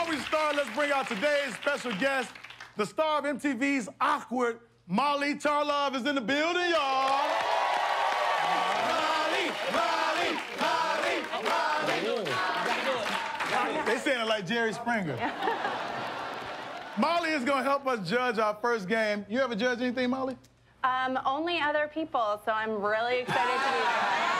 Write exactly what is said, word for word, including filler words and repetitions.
Before we start, let's bring out today's special guest, the star of M T V's Awkward, Molly Tarlov is in the building, y'all. Molly, Molly, Molly, Molly. They saying it like Jerry Springer. Molly is gonna help us judge our first game. You ever judge anything, Molly? Um, only other people, so I'm really excited to be here.